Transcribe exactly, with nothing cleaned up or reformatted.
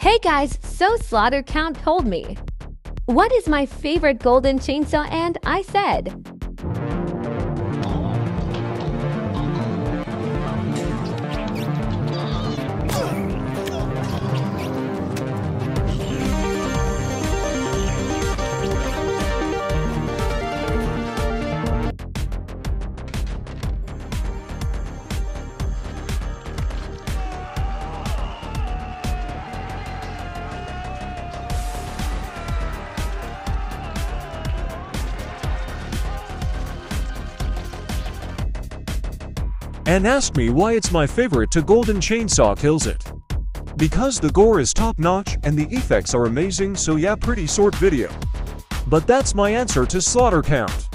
Hey guys, so Slaughter Count told me, what is my favorite golden chainsaw? And I said, And asked me why it's my favorite to golden chainsaw kills it. Because the gore is top notch and the effects are amazing, so yeah, pretty short video. But that's my answer to Slaughter Count.